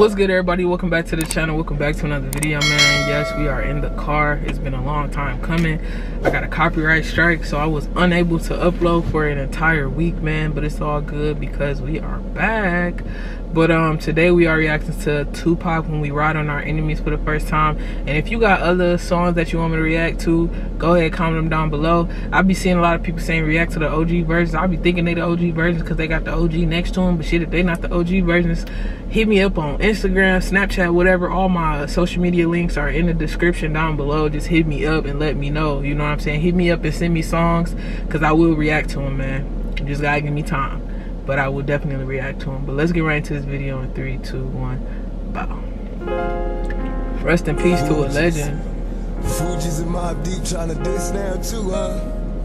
What's good, everybody? Welcome back to the channel. Welcome back to another video, man. Yes, we are in the car. It's been a long time coming. I got a copyright strike, so I was unable to upload for an entire week, man, but it's all good because we are back. But today we are reacting to Tupac, When We Ride on Our Enemies, for the first time. And if you got other songs that you want me to react to, go ahead, comment them down below. I be seeing a lot of people saying react to the OG versions. I be thinking they the OG versions because they got the OG next to them, but shit, if they not the OG versions, hit me up on Instagram, Snapchat, whatever. All my social media links are in the description down below. Just hit me up and let me know, you know what I'm saying? Hit me up and send me songs because I will react to them, man. You just gotta give me time, but I will definitely react to them. But let's get right into this video in 3, 2, 1, bow. Rest in peace to a legend. Fugees and Mobb Deep trying to diss now too, huh?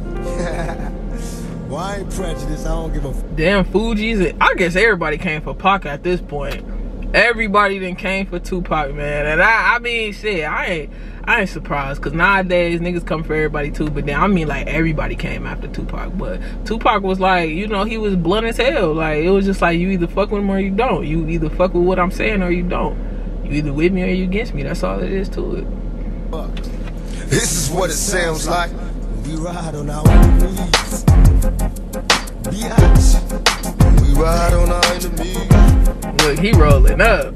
Well, I ain't prejudiced. I don't give a damn. Fugees, I guess everybody came for Pac at this point. Everybody then came for Tupac, man. And I mean, shit, I ain't surprised, because nowadays niggas come for everybody too. But then I mean, like, everybody came after Tupac. But Tupac was like, you know, he was blunt as hell. Like, it was just like, you either fuck with him or you don't. You either fuck with what I'm saying or you don't. You either with me or you against me. That's all it is to it. This is what it sounds like. We ride on our enemies. Biatch. We ride on our enemies. Look, he rolling up.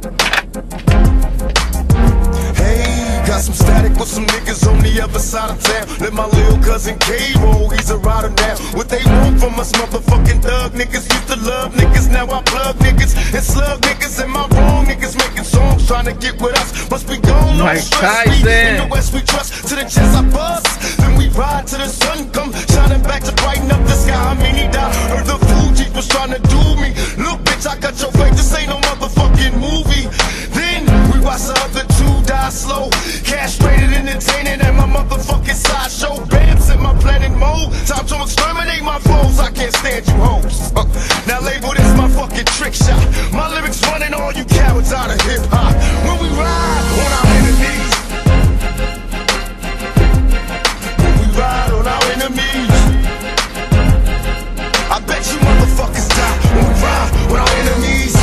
Hey, got some static with some niggas on the other side of town. Let my little cousin K roll, he's a rider now. What they want from us motherfucking thug niggas. Used to love niggas, now I plug niggas and slug niggas. Am I wrong? Niggas making songs trying to get with us. Must be gone, no stress. We in the West, we trust. To the chest I bust, then we ride till the sun come shining back to brighten up the sky. I mean, he died. Heard the Fugees was trying to do me. Look, bitch, I got your face. This ain't no motherfucking movie. Then we watch the other two die slow, castrated, entertaining, and my motherfucking sideshow. Bam, set my planet mode. Time to exterminate my foes. I can't stand you hoes. Now label this my fucking trick shot. My lyrics running all you cowards out of hip hop. When we ride on our enemies. When we ride on our enemies. I bet you motherfuckers die when we ride on our enemies.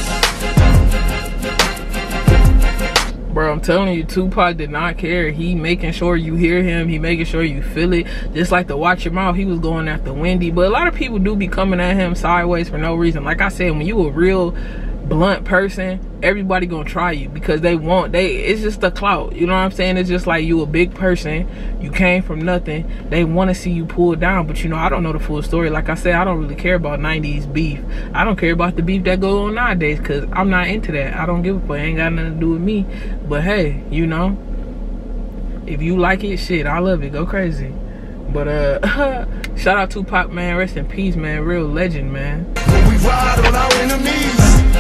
Bro, I'm telling you, Tupac did not care. He making sure you hear him. He making sure you feel it. Just like the Watch Your Mouth, he was going after Wendy. But a lot of people do be coming at him sideways for no reason. Like I said, when you a real blunt person, everybody gonna try you because it's just the clout, you know what I'm saying? It's just like, you a big person, you came from nothing, they want to see you pull down. But you know, I don't know the full story. Like I said, I don't really care about 90s beef. I don't care about the beef that go on nowadays because I'm not into that. I don't give a fuck. It ain't got nothing to do with me. But hey, you know, if you like it, shit, I love it, go crazy. But shout out Tupac, man. Rest in peace, man. Real legend, man. When we ride on our enemies,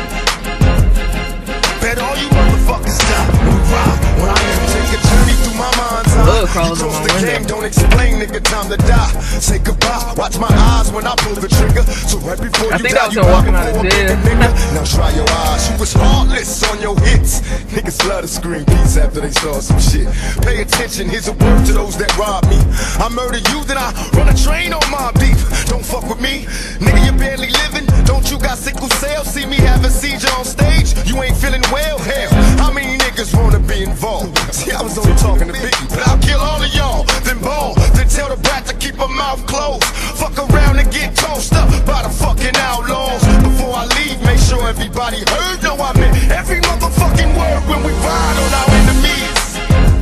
bet all you motherfuckers die. When we ride on our enemies, take a journey through my mind's eye. You close the game, don't explain, nigga, time to die. Say goodbye, watch my eyes when I pull the trigger. So right before you die, you walking out of jail. Now try your eyes, you was heartless on your hits. Niggas love to scream peace after they saw some shit. Pay attention, here's a word to those that rob me. I murder you, then I run a train on Mobb Deep. Don't fuck with me, nigga, you barely living. Don't you got sickle cell? See me have a seizure on stage, you ain't feeling well. Hell, how many niggas wanna be involved? See, I was only talking to Biggie, but I'll kill all of y'all, then ball, then tell the brat to keep her mouth closed. Fuck around and get tossed up by the fucking outlaws. Before I leave, make sure everybody heard. No, I meant every motherfucking word. When we ride on our enemies.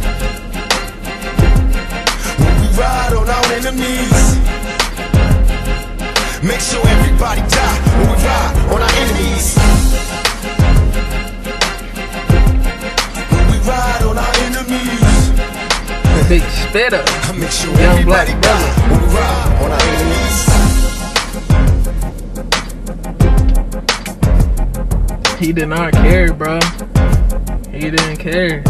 When we ride on our enemies. Make sure everybody die when we ride on our enemies. When we ride on our enemies. Big spitter. I make sure Young black everybody die when we ride on our enemies. He did not care, bro. He didn't care.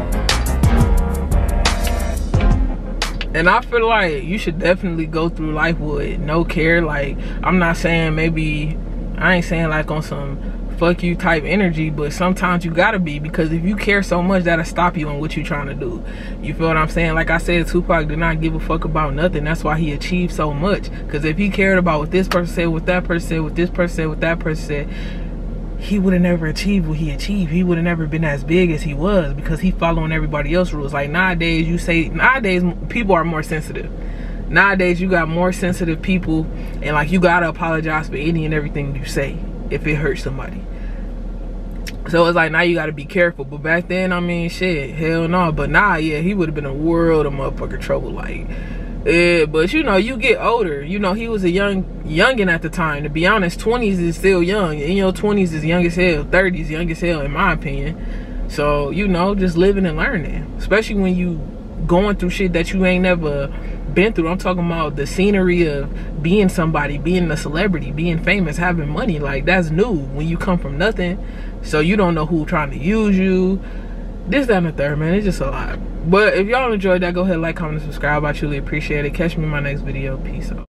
And I feel like you should definitely go through life with no care. Like, I'm not saying maybe, I ain't saying like on some fuck you type energy, but sometimes you gotta be, because if you care so much, that'll stop you on what you're trying to do. You feel what I'm saying? Like I said, Tupac did not give a fuck about nothing. That's why he achieved so much. Because if he cared about what this person said, what that person said, what this person said, what that person said, he would have never achieved what he achieved. He would have never been as big as he was because he following everybody else's rules. Like nowadays, nowadays people are more sensitive. Nowadays, you got more sensitive people, and like you gotta apologize for any and everything you say if it hurts somebody. So it's like now you gotta be careful. But back then, I mean, shit, hell no. But nah, yeah, he would have been a world of motherfucking trouble. Like, yeah, but you know, you get older. You know, he was a youngin' at the time. To be honest, 20s is still young. In your 20s is young as hell. 30s young as hell, in my opinion. So, you know, just living and learning. Especially when you going through shit that you ain't never been through. I'm talking about the scenery of being somebody, being a celebrity, being famous, having money. Like, that's new when you come from nothing. So you don't know who trying to use you. This, that, and the third, man. It's just a lot. But if y'all enjoyed that, go ahead, like, comment, and subscribe. I truly appreciate it. Catch me in my next video. Peace out.